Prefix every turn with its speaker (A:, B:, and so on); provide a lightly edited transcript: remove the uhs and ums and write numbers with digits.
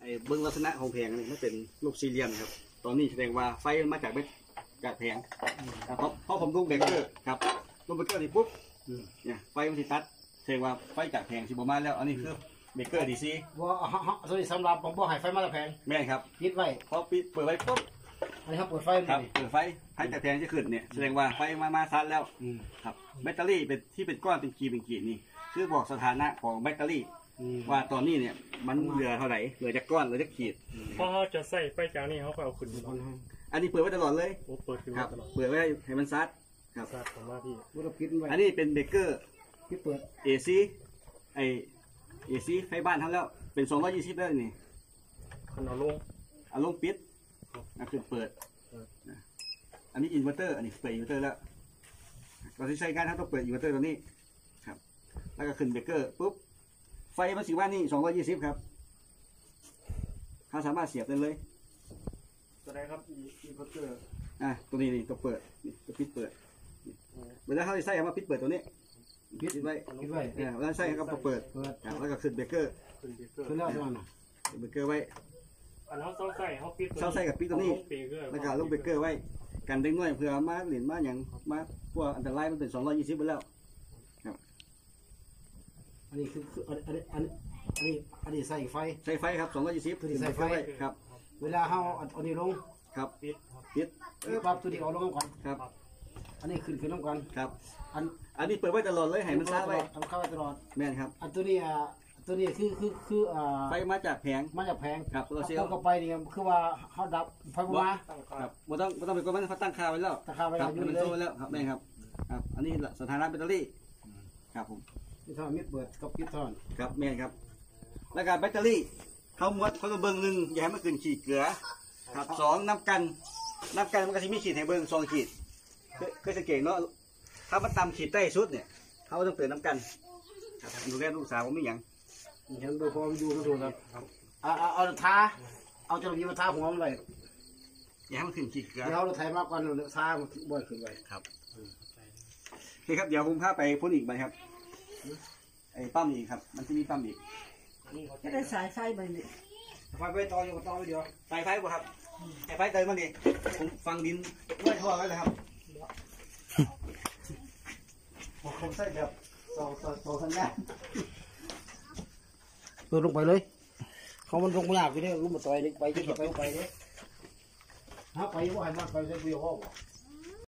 A: เบื้องลักษณะของแผงนี่มันเป็นลูกสี่เหลี่ยมครับตอนนี้แสดงว่าไฟมาจากแผงเพราะผมลูกเบรกเกอร์ครับลูกเบรกเกอร์นี่ปุ๊บเนี่ยไฟมันสิตัดแสดงว่าไฟจากแผงสิบมาแล้วอันนี้คือเบรกเกอร์ดีซี
B: ว่าส่วนสำหรับผมบอกให้ไฟมาตะแพง
A: แม่ครับ
B: ปิดไว้
A: พอเปิดไว้ปุ๊บ
B: อันนี้ครับเปิดไฟ
A: ครับเปิดไฟจากแผงจะขึ้นเนี่ยแสดงว่าไฟมาซัดแล้วครับแบตเตอรี่เป็นที่เป็นก้อนเป็นกีนี่คือบอกสถานะของแบตเตอรี่ว่าตอนนี้เนี่ยมันเหลือเท่าไหร่เหลือจากก้อนเหลือจากขีด
C: พอเขาจะใส่ไฟจากนี้เขาก็เอาขึ้น
A: อันนี้เปิดไว้ตลอดเลย
C: เปิดขึ้นตลอด
A: เปิดไว้ให้มันซัดครับ
C: ซัดของมาพี่
A: อันนี้เป็นเบรกเกอร์
B: ที่เปิด
A: AC AC ไฟบ้านทั้งแล้วเป็น220แล้วนี่
C: คันเอา
A: ลงปิดคือเปิดอันนี้อินเวอร์เตอร์อันนี้เปิดอินเวอร์เตอร์แล้วก่อนที่ใช้การต้องเปิดอินเวอร์เตอร์ตัวนี้ครับแล้วก็ขึ้นเบรกเกอร์ปุ๊บไฟมันสิว่านี่220ครับเขาสามารถเสียบได้เลย
C: ตัวไหนครับอินเวอร์เตอร์
A: ตัวนี้นี่ตัวเปิดนี่ตัวปิดเปิดเวลาเขาใช้มาปิดเปิดตัวนี้ปิดไว้เวลาใช้เขาก็เปิดแล้วก็ขึ้นเบรกเกอร์
B: ขึ้นแล้วตัวนั้น
A: เบรกเกอร์ไว้
C: อันเขาเใส่เขาปิด
A: ใส่กับปิดตัวนี้แล้วก็ลงเบรกเกอร์ไว้กันเด้งน้อยเพื่อมาเหรียญมาอย่างมาพวกอันตรายมันเป็น220ไปแล้วครับ
B: อันนี้คืออันนี้ใส่ไฟ
A: ครับ220
B: ใส่ไฟ
A: ครับ
B: เวลาเขาอันนี้ลง
A: ครับปิด
B: ปั๊บตัวนี้เอาลงก่อน
A: ครับ
B: อันนี้ขึ้นลงก่อน
A: ครับอันนี้เปิดไว้ตลอดเลยให้มันซ่าไว้
B: ทำเข้าไว้ตลอด
A: แม่นครับ
B: อันตัวนี้คือ
A: ไฟมาจากแผงครับเราเสีย
B: เข้าไปนี่คือว่าเขาดับไฟมา
A: ครับไม่ต้องไปกดมันเขาตั้งค่าไว้แล้ว
B: ตั้งค่าไว้
A: อยู่แล้วครับแม่ครับครับอันนี้สถานะแบตเตอรี่ครับผม
B: ที่ท่อมิดเปิดกับปิดท่อน
A: ครับแม่ครับแล้วการแบตเตอรี่เขาหมดเขาเบิ้ง1อย่าให้มันขึ้นขีดเกลือครับ2น้ำกันมันก็จะมีขีดให้เบิ้ง2ขีดเคยสังเกตเนาะถ้ามันต่ำขีดใต้สุดเนี่ยเขาต้องเตือนน้ำกันดูแลลูกสาวผมไม่ยัง
B: เห็นโดยพออยู่ก็ถูกครับเอาจระบีมาท้าหัวมันเลย
A: อย่าให้มันขึ้นขีดเกลือ
B: เราไทยมากกว่าเราท้าบ่อยขึ้นไป
A: ครับนี่ครับเดี๋ยวผมพาไปพ่นอีกไปครับไอ้ปั๊มอีกครับมันจะมีปั๊มอีก
D: จะได้สายไฟไปนี่
B: ไฟไปต่ออยู่ต่อไปเดียว
A: สายไฟบ่ครับสายไฟเติมมันดิผมฟังดินด้วยท่อไว้เลยครับผมใส่แบบต่อทางด้าน
B: เปิดลงไปเลยเขามันลงไม่ยากไปเนี่ยรู้มาต่อยนี่ไปจะไปเลยฮะไปว่าให้มันไปเส้นเดียวก็